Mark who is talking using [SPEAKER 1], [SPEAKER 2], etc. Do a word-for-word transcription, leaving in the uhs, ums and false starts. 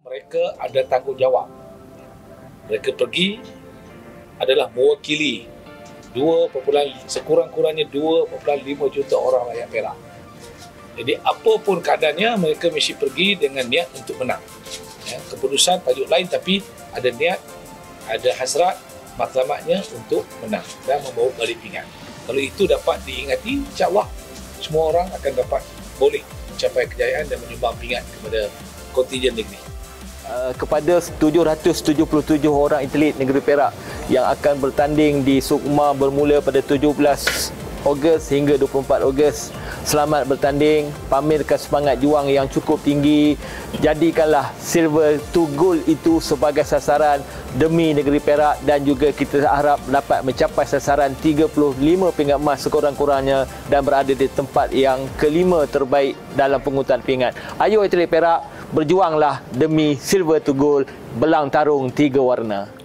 [SPEAKER 1] Mereka ada tanggungjawab. Mereka pergi adalah mewakili dua perpuluhan sekurang-kurangnya dua perpuluhan lima juta orang rakyat Perak. Jadi apapun keadaannya, mereka mesti pergi dengan niat untuk menang. Ya, keputusan tajuk lain, tapi ada niat, ada hasrat matlamatnya untuk menang dan membawa balik pingat. Kalau itu dapat diingati, insya-Allah semua orang akan dapat boleh mencapai kejayaan dan menyumbang pingat kepada kontingen negeri.
[SPEAKER 2] Uh, kepada tujuh ratus tujuh puluh tujuh orang atlet negeri Perak yang akan bertanding di Sukma bermula pada tujuh belas Ogos hingga dua puluh empat Ogos. Selamat bertanding, pamerkan semangat juang yang cukup tinggi. Jadikanlah silver to gold itu sebagai sasaran demi negeri Perak, dan juga kita harap dapat mencapai sasaran tiga puluh lima pingat emas sekurang-kurangnya dan berada di tempat yang kelima terbaik dalam pengurutan pingat. Ayo atlet Perak, berjuanglah demi silver to gold, belang tarung tiga warna.